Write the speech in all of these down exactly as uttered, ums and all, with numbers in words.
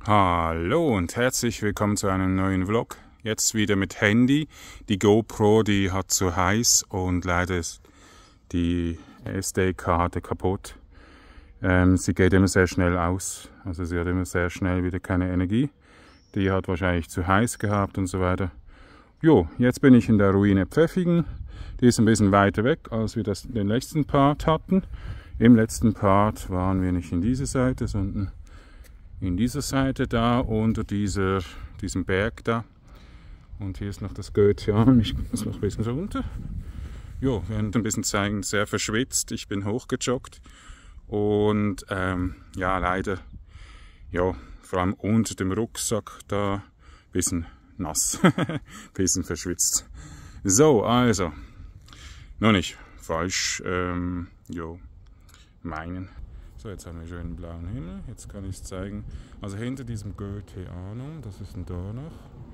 Hallo und herzlich willkommen zu einem neuen Vlog. Jetzt wieder mit Handy. Die GoPro, die hat zu heiß und leider ist die S D-Karte kaputt. Ähm, sie geht immer sehr schnell aus, also sie hat immer sehr schnell wieder keine Energie. Die hat wahrscheinlich zu heiß gehabt und so weiter. Jo, jetzt bin ich in der Ruine Pfäffingen. Die ist ein bisschen weiter weg, als wir das, den letzten Part hatten. Im letzten Part waren wir nicht in dieser Seite, sondern in dieser Seite da, unter dieser, diesem Berg da. Und hier ist noch das Goetheanum. Ich muss noch ein bisschen runter. Jo, wir werden ein bisschen zeigen, sehr verschwitzt. Ich bin hochgejoggt. Und ähm, ja, leider, ja, vor allem unter dem Rucksack da, ein bisschen nass, ein bisschen verschwitzt. So, also, noch nicht falsch, ähm, jo, meinen. So, jetzt haben wir schönen blauen Himmel, jetzt kann ich es zeigen. Also hinter diesem Goetheanum, das ist ein Dornach,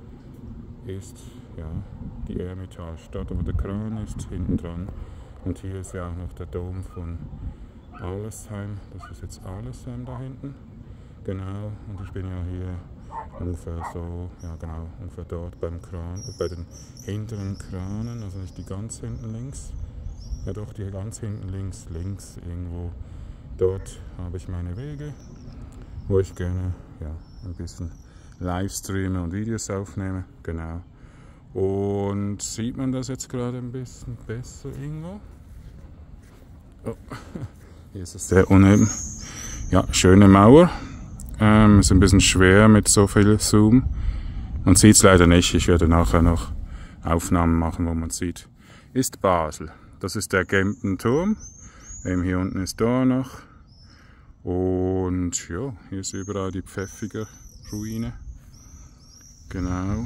ist ja die Eremitage, dort wo der Kran ist, hinten dran. Und hier ist ja auch noch der Dom von Arlesheim, das ist jetzt Arlesheim da hinten. Genau, und ich bin ja hier ungefähr so, ja genau, ungefähr dort beim Kran, bei den hinteren Kranen, also nicht die ganz hinten links, ja doch die ganz hinten links, links irgendwo. Dort habe ich meine Wege, wo ich gerne ja, ein bisschen Livestreame und Videos aufnehme. Genau. Und sieht man das jetzt gerade ein bisschen besser irgendwo? Oh. Hier ist es sehr uneben. Ja, schöne Mauer. Ähm, ist ein bisschen schwer mit so viel Zoom. Man sieht es leider nicht. Ich werde nachher noch Aufnahmen machen, wo man sieht. Ist Basel. Das ist der Gempenturm. Ähm, hier unten ist Dornach. Und ja, hier ist überall die Pfäffiger Ruine. Genau.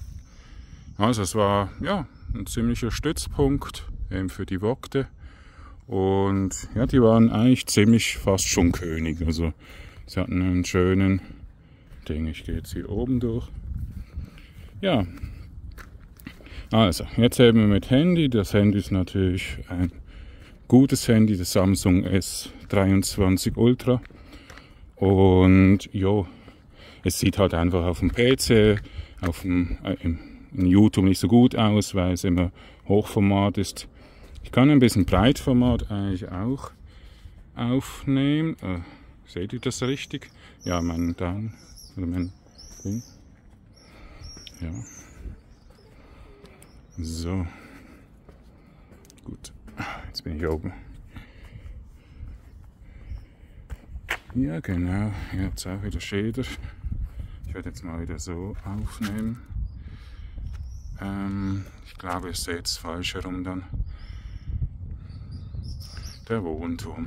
Also es war ja ein ziemlicher Stützpunkt eben für die Vogte. Und ja, die waren eigentlich ziemlich fast schon König. Also sie hatten einen schönen Ding. Ich gehe jetzt hier oben durch. Ja. Also, jetzt eben mit Handy. Das Handy ist natürlich ein gutes Handy, das Samsung S dreiundzwanzig Ultra. Und jo, es sieht halt einfach auf dem P C, auf dem, äh, in YouTube nicht so gut aus, weil es immer Hochformat ist. Ich kann ein bisschen Breitformat eigentlich auch aufnehmen. Äh, seht ihr das richtig? Ja, mein Daumen oder mein Ding. Ja. So. Gut. Jetzt bin ich oben. Ja, genau. Jetzt auch wieder Schäder. Ich werde jetzt mal wieder so aufnehmen. Ähm, ich glaube, ihr seht es falsch herum dann. Der Wohnturm.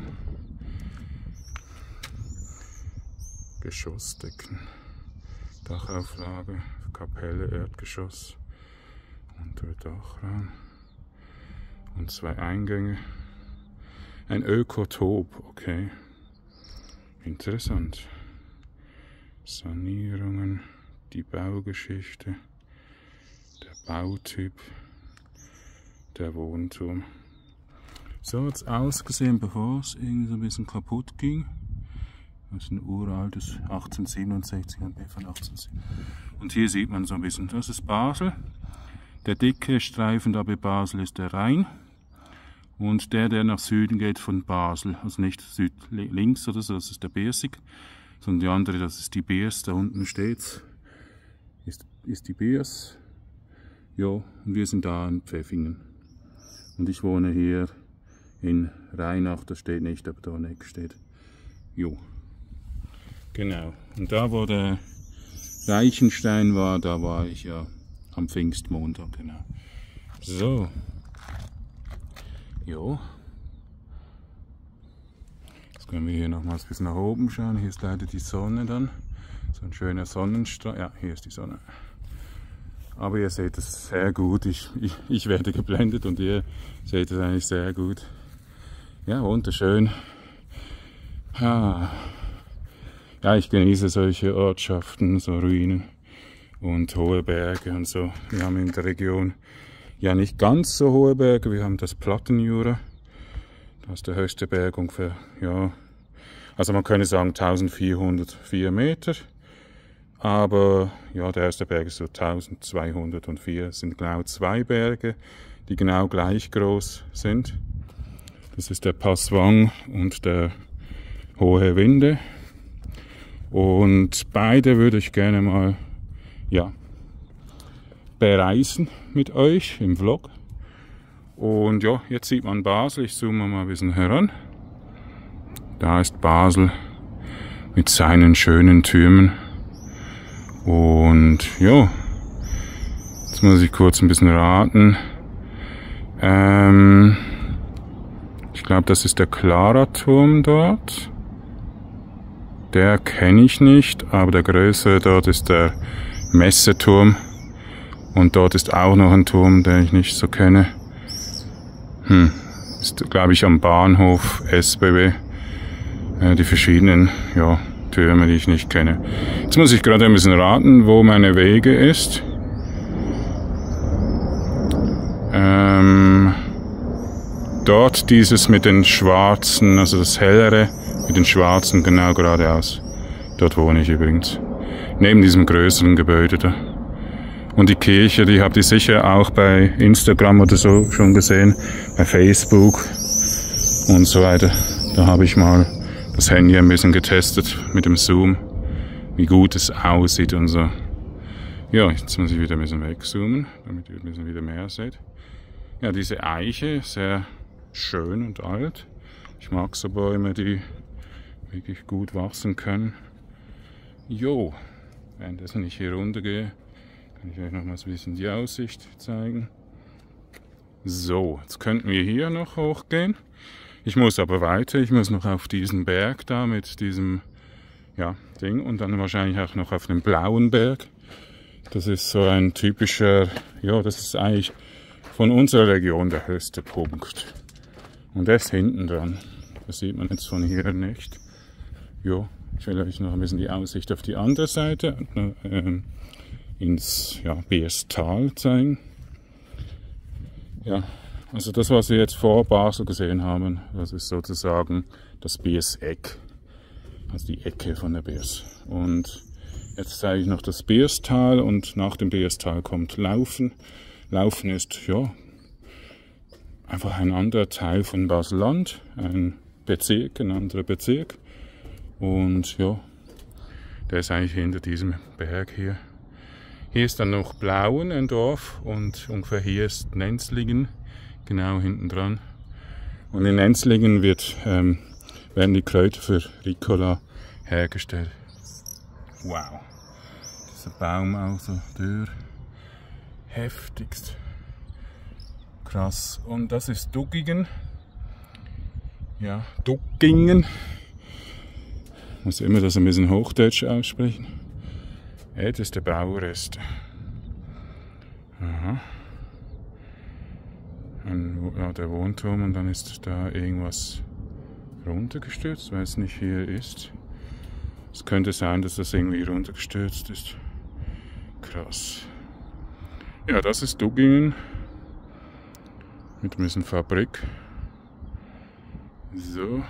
Geschossdecken. Dachauflage, Kapelle, Erdgeschoss. Untere Dachraum. Und zwei Eingänge. Ein Ökotop, okay. Interessant. Sanierungen, die Baugeschichte, der Bautyp, der Wohnturm. So hat es ausgesehen, bevor es irgendwie so ein bisschen kaputt ging. Das ist ein uraltes achtzehnhundertsiebenundsechzig, ein B von achtzehnhundertsiebenundsechzig. Und hier sieht man so ein bisschen, das ist Basel. Der dicke Streifen da bei Basel ist der Rhein. Und der, der nach Süden geht von Basel, also nicht Süd links oder so, das ist der Biersig, sondern die andere, das ist die Biers, da unten steht's, ist, ist die Biers. Ja, und wir sind da in Pfäffingen. Und ich wohne hier in Rheinach, das steht nicht, aber da Neck steht. Jo. Genau. Und da, wo der Reichenstein war, da war ich ja am Pfingstmontag, genau. So. Jo. Jetzt können wir hier nochmals bis nach oben schauen. Hier ist leider die Sonne dann. So ein schöner Sonnenstrahl. Ja, hier ist die Sonne. Aber ihr seht es sehr gut. Ich, ich, ich werde geblendet und ihr seht es eigentlich sehr gut. Ja, wunderschön. Ja, ja, ich genieße solche Ortschaften, so Ruinen und hohe Berge und so. Wir haben in der Region ja nicht ganz so hohe Berge, wir haben das Plattenjura. Das ist der höchste Berg ungefähr, ja, also man könnte sagen eintausendvierhundertvier Meter. Aber ja, der erste Berg ist so eintausendzweihundertvier. Es sind genau zwei Berge, die genau gleich groß sind. Das ist der Passwang und der Hohe Winde. Und beide würde ich gerne mal, ja, bereisen mit euch im Vlog. Und ja, jetzt sieht man Basel. Ich zoome mal ein bisschen heran. Da ist Basel mit seinen schönen Türmen. Und ja, jetzt muss ich kurz ein bisschen raten. Ähm, ich glaube, das ist der Clara-Turm dort. Der kenne ich nicht, aber der größere dort ist der Messeturm. Und dort ist auch noch ein Turm, den ich nicht so kenne. Hm, ist, glaube ich, am Bahnhof S B B. Äh, die verschiedenen, ja, Türme, die ich nicht kenne. Jetzt muss ich gerade ein bisschen raten, wo meine Wege ist. Ähm, dort dieses mit den schwarzen, also das hellere mit den schwarzen, genau geradeaus. Dort wohne ich übrigens. Neben diesem größeren Gebäude da. Und die Kirche, die habt ihr sicher auch bei Instagram oder so schon gesehen, bei Facebook und so weiter. Da habe ich mal das Handy ein bisschen getestet mit dem Zoom, wie gut es aussieht und so. Ja, jetzt muss ich wieder ein bisschen wegzoomen, damit ihr ein bisschen wieder mehr seht. Ja, diese Eiche, sehr schön und alt. Ich mag so Bäume, die wirklich gut wachsen können. Jo, währenddessen ich hier runter gehe, kann ich euch noch mal ein bisschen die Aussicht zeigen. So, jetzt könnten wir hier noch hochgehen. Ich muss aber weiter, ich muss noch auf diesen Berg da mit diesem, ja, Ding und dann wahrscheinlich auch noch auf den blauen Berg. Das ist so ein typischer, ja, das ist eigentlich von unserer Region der höchste Punkt. Und der ist hinten dran. Das sieht man jetzt von hier nicht. Jo, ich will euch noch ein bisschen die Aussicht auf die andere Seite, äh, ins, ja, Bierstal zeigen. Ja, also das, was wir jetzt vor Basel gesehen haben, das ist sozusagen das Bierseck, also die Ecke von der Biers. Und jetzt zeige ich noch das Bierstal und nach dem Bierstal kommt Laufen. Laufen ist, ja, einfach ein anderer Teil von Basel-Land, ein Bezirk, ein anderer Bezirk. Und ja, der ist eigentlich hinter diesem Berg hier. Hier ist dann noch Blauen, ein Dorf, und ungefähr hier ist Nenzlingen, genau hinten dran. Und in Nenzlingen wird, ähm, werden die Kräuter für Ricola hergestellt. Wow, dieser Baum auch so durch. Heftigst. Krass. Und das ist Duggingen. Ja, Duggingen. Ich muss immer das ein bisschen Hochdeutsch aussprechen. Älteste Baureste. Aha. Ein, ja, der Wohnturm, und dann ist da irgendwas runtergestürzt, weil es nicht hier ist. Es könnte sein, dass das irgendwie runtergestürzt ist. Krass. Ja, das ist Duggingen. Mit ein bisschen Fabrik. So.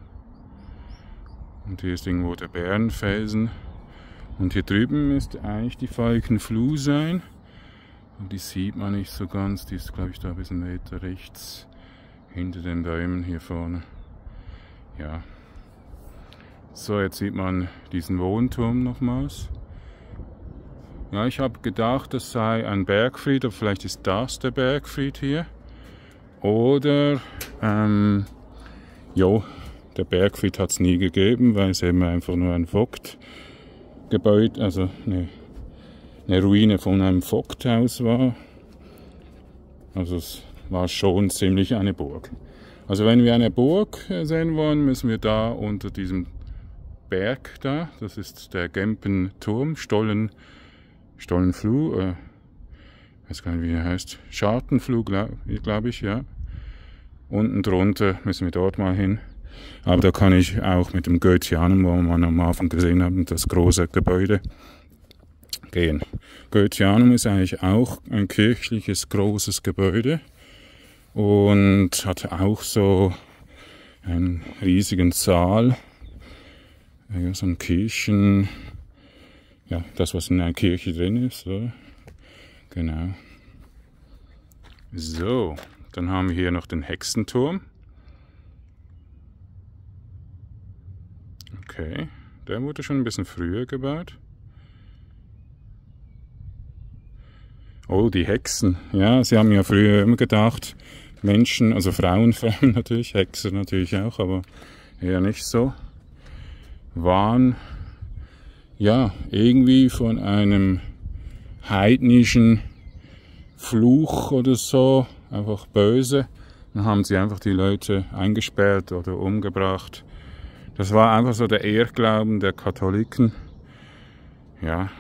Und hier ist irgendwo der Bärenfelsen. Und hier drüben müsste eigentlich die Falkenfluh sein. Und die sieht man nicht so ganz. Die ist, glaube ich, da ein bisschen weiter rechts. Hinter den Bäumen hier vorne. Ja. So, jetzt sieht man diesen Wohnturm nochmals. Ja, ich habe gedacht, das sei ein Bergfried, aber vielleicht ist das der Bergfried hier. Oder, ähm, jo, der Bergfried hat es nie gegeben, weil es eben einfach nur ein Vogtgebäude, also eine, eine Ruine von einem Vogthaus war. Also es war schon ziemlich eine Burg. Also wenn wir eine Burg sehen wollen, müssen wir da unter diesem Berg da, das ist der Gempenturm, Stollen, Stollenfluh, äh, ich weiß gar nicht, wie er heißt, Schartenfluh, glaube glaub ich, ja. Unten drunter müssen wir dort mal hin. Aber da kann ich auch mit dem Goetheanum, wo wir am Anfang gesehen haben, das große Gebäude, gehen. Goetheanum ist eigentlich auch ein kirchliches großes Gebäude und hat auch so einen riesigen Saal, so ein Kirchen, ja, das, was in einer Kirche drin ist, oder? Genau. So, dann haben wir hier noch den Hexenturm. Okay, der wurde schon ein bisschen früher gebaut. Oh, die Hexen. Ja, sie haben ja früher immer gedacht, Menschen, also Frauen vor allem natürlich, Hexen natürlich auch, aber eher nicht so, waren ja irgendwie von einem heidnischen Fluch oder so, einfach böse. Dann haben sie einfach die Leute eingesperrt oder umgebracht. Das war einfach so der Irrglauben der Katholiken. Ja.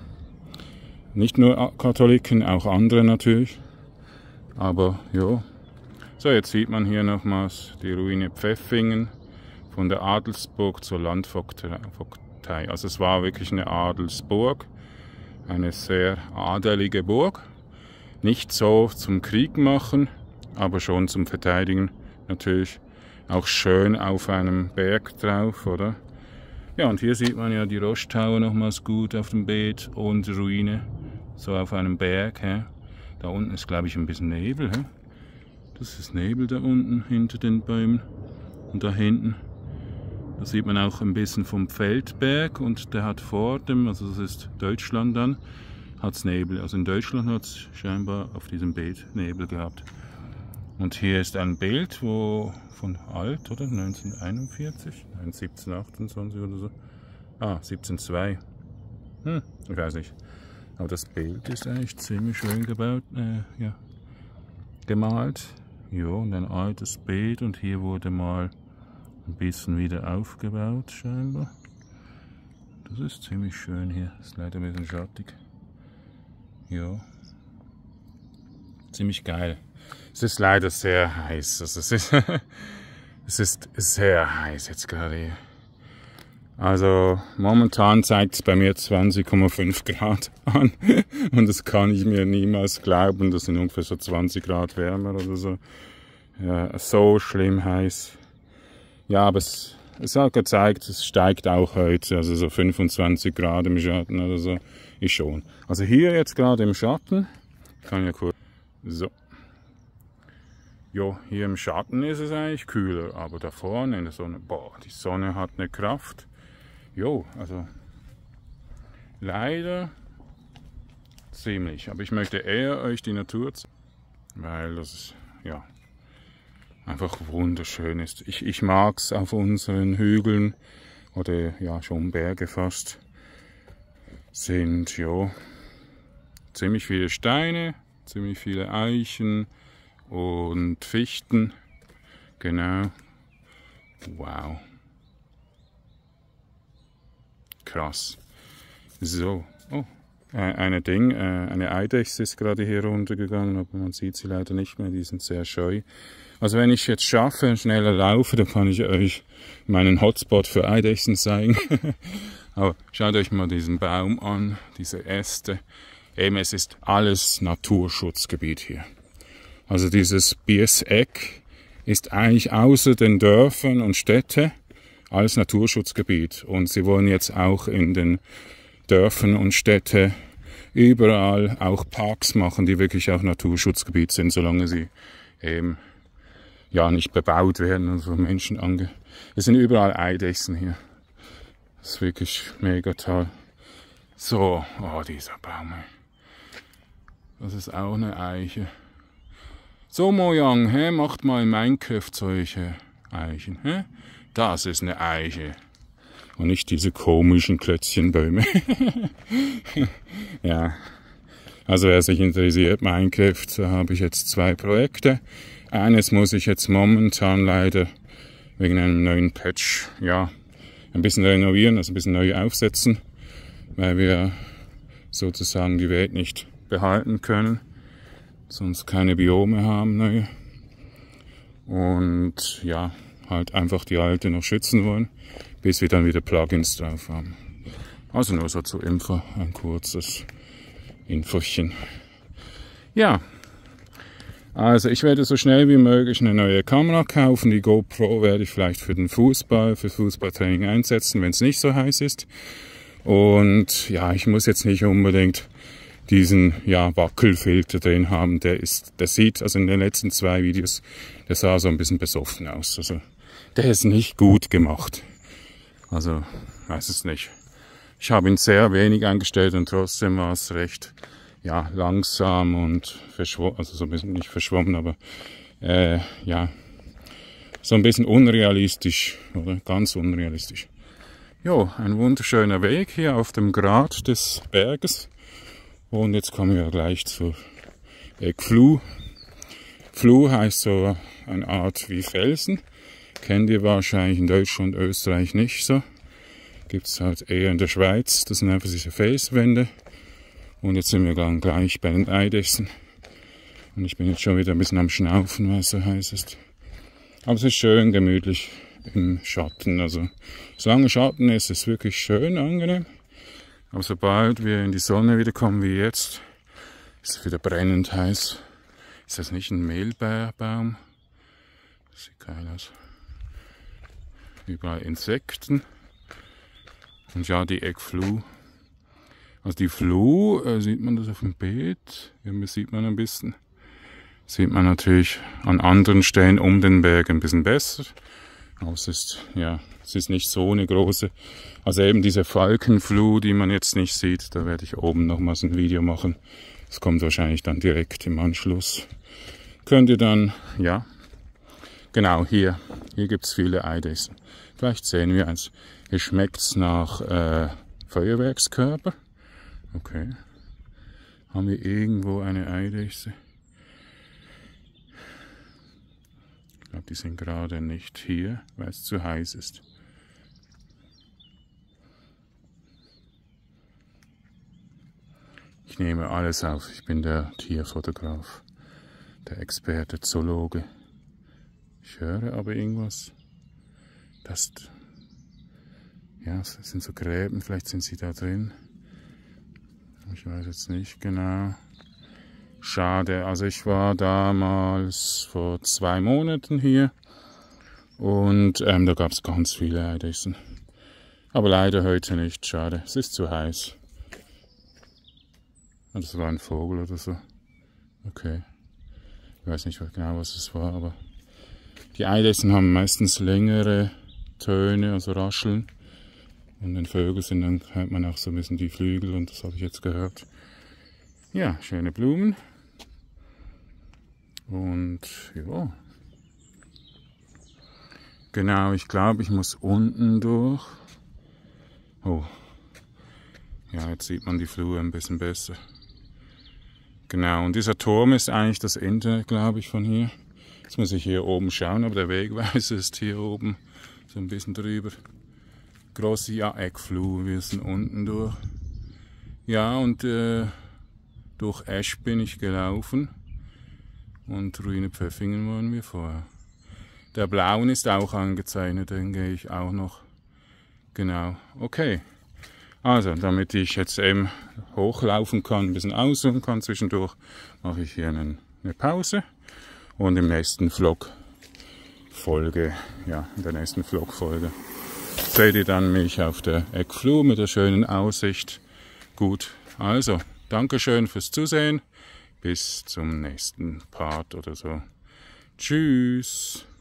Nicht nur Katholiken, auch andere natürlich. Aber ja. So, jetzt sieht man hier nochmals die Ruine Pfäffingen von der Adelsburg zur Landvogtei. Also es war wirklich eine Adelsburg, eine sehr adelige Burg. Nicht so zum Krieg machen, aber schon zum Verteidigen natürlich. Auch schön auf einem Berg drauf, oder? Ja, und hier sieht man ja die Roche Tower nochmals gut auf dem Bild und die Ruine. So auf einem Berg. He? Da unten ist, glaube ich, ein bisschen Nebel. He? Das ist Nebel da unten hinter den Bäumen. Und da hinten, da sieht man auch ein bisschen vom Feldberg. Und der hat vor dem, also das ist Deutschland dann, hat es Nebel. Also in Deutschland hat es scheinbar auf diesem Bild Nebel gehabt. Und hier ist ein Bild, wo von alt, oder? neunzehnhunderteinundvierzig? Nein, siebzehnhundertachtundzwanzig oder so. Ah, siebzehnhundertzwei. Hm, ich weiß nicht. Aber das Bild ist eigentlich ziemlich schön gebaut, äh, ja, gemalt. Ja, und ein altes Bild. Und hier wurde mal ein bisschen wieder aufgebaut, scheinbar. Das ist ziemlich schön hier. Ist leider ein bisschen schattig. Ja. Ziemlich geil. Es ist leider sehr heiß. Also es ist, es ist sehr heiß jetzt gerade hier. Also momentan zeigt es bei mir zwanzig Komma fünf Grad an. Und das kann ich mir niemals glauben. Das sind ungefähr so zwanzig Grad wärmer oder so. Ja, so schlimm heiß. Ja, aber es, es hat gezeigt, es steigt auch heute. Also so fünfundzwanzig Grad im Schatten oder so. Ist schon. Also hier jetzt gerade im Schatten. Ich kann ja kurz. So. Jo, hier im Schatten ist es eigentlich kühler, aber da vorne in der Sonne, boah, die Sonne hat eine Kraft. Jo, also leider ziemlich, aber ich möchte eher euch die Natur zeigen, weil das ja einfach wunderschön ist. Ich, ich mag es auf unseren Hügeln oder ja schon Berge fast, sind jo ziemlich viele Steine, ziemlich viele Eichen und Fichten, genau, wow, krass. So, oh, äh, eine Ding, äh, eine Eidechse ist gerade hier runtergegangen, aber man sieht sie leider nicht mehr, die sind sehr scheu. Also wenn ich jetzt schaffe, schneller laufe, dann kann ich euch meinen Hotspot für Eidechsen zeigen. Aber schaut euch mal diesen Baum an, diese Äste. Eben, es ist alles Naturschutzgebiet hier. Also dieses Bierseck ist eigentlich außer den Dörfern und Städten alles Naturschutzgebiet. Und sie wollen jetzt auch in den Dörfern und Städten überall auch Parks machen, die wirklich auch Naturschutzgebiet sind, solange sie eben ja nicht bebaut werden und von Menschen ange... Es sind überall Eidechsen hier. Das ist wirklich mega toll. So, oh, dieser Baum. Das ist auch eine Eiche. So, Mojang, hä, macht mal in Minecraft solche Eichen. Hä? Das ist eine Eiche. Und nicht diese komischen Klötzchenbäume. Ja. Also wer sich interessiert, Minecraft, da habe ich jetzt zwei Projekte. Eines muss ich jetzt momentan leider wegen einem neuen Patch, ja, ein bisschen renovieren, also ein bisschen neu aufsetzen, weil wir sozusagen die Welt nicht behalten können. Sonst keine Biome haben, neue. Und ja, halt einfach die alte noch schützen wollen, bis wir dann wieder Plugins drauf haben. Also nur so zur Info, ein kurzes Infochen. Ja, also ich werde so schnell wie möglich eine neue Kamera kaufen. Die GoPro werde ich vielleicht für den Fußball, für Fußballtraining einsetzen, wenn es nicht so heiß ist. Und ja, ich muss jetzt nicht unbedingt diesen ja, Wackelfilter drin haben. Der ist, der sieht, also in den letzten zwei Videos, der sah so ein bisschen besoffen aus. Also der ist nicht gut gemacht. Also, weiß es nicht. Ich habe ihn sehr wenig eingestellt und trotzdem war es recht ja, langsam und verschwommen, also so ein bisschen nicht verschwommen, aber äh, ja, so ein bisschen unrealistisch, oder? Ganz unrealistisch. Jo, ein wunderschöner Weg hier auf dem Grat des Berges. Und jetzt kommen wir gleich zur Eckfluh. Fluh heißt so eine Art wie Felsen. Kennt ihr wahrscheinlich in Deutschland und Österreich nicht so. Gibt es halt eher in der Schweiz. Das sind einfach diese Felswände. Und jetzt sind wir dann gleich bei den Eidechsen. Und ich bin jetzt schon wieder ein bisschen am Schnaufen, weil es so heiß ist. Aber es ist schön gemütlich im Schatten. Also solange Schatten ist, ist es wirklich schön angenehm. Aber sobald wir in die Sonne wieder kommen wie jetzt, ist es wieder brennend heiß. Ist das nicht ein Mehlbaum? Das sieht geil aus. Überall Insekten. Und ja, die Eckfluh. Also die Fluh, äh, sieht man das auf dem Bild? Hier sieht man ein bisschen. Sieht man natürlich an anderen Stellen um den Berg ein bisschen besser. Aber es ist, ja, es ist nicht so eine große. Also eben diese Falkenfluh, die man jetzt nicht sieht, da werde ich oben nochmals ein Video machen. Das kommt wahrscheinlich dann direkt im Anschluss. Könnt ihr dann, ja, genau hier, hier gibt es viele Eidechsen. Vielleicht sehen wir eins. Hier schmeckt es nach äh, Feuerwerkskörper. Okay. Haben wir irgendwo eine Eidechse? Ich glaube, die sind gerade nicht hier, weil es zu heiß ist. Ich nehme alles auf. Ich bin der Tierfotograf, der Experte, Zoologe. Ich höre aber irgendwas. Das, ja, das sind so Gräben, vielleicht sind sie da drin. Ich weiß jetzt nicht genau. Schade, also ich war damals vor zwei Monaten hier und ähm, da gab es ganz viele Eidechsen. Aber leider heute nicht, schade, es ist zu heiß. Das war ein Vogel oder so. Okay, ich weiß nicht genau, was es war, aber die Eidechsen haben meistens längere Töne, also Rascheln. Und den Vögeln sind dann hört man auch so ein bisschen die Flügel und das habe ich jetzt gehört. Ja, schöne Blumen. Und ja. Genau, ich glaube, ich muss unten durch. Oh. Ja, jetzt sieht man die Flur ein bisschen besser. Genau, und dieser Turm ist eigentlich das Ende, glaube ich, von hier. Jetzt muss ich hier oben schauen, aber der Wegweiser ist hier oben so ein bisschen drüber. Grosse ja, Eckfluh, wir sind unten durch. Ja, und äh, durch Esch bin ich gelaufen. Und Ruine Pfäffingen waren wir vorher. Der Blauen ist auch angezeichnet, den gehe ich auch noch. Genau, okay. Also, damit ich jetzt eben hochlaufen kann, ein bisschen ausruhen kann zwischendurch, mache ich hier einen, eine Pause. Und im nächsten Vlog Folge, ja, in der nächsten Vlog-Folge seht ihr dann mich auf der Eckfluh mit der schönen Aussicht. Gut, also, Dankeschön fürs Zusehen. Bis zum nächsten Part oder so. Tschüss.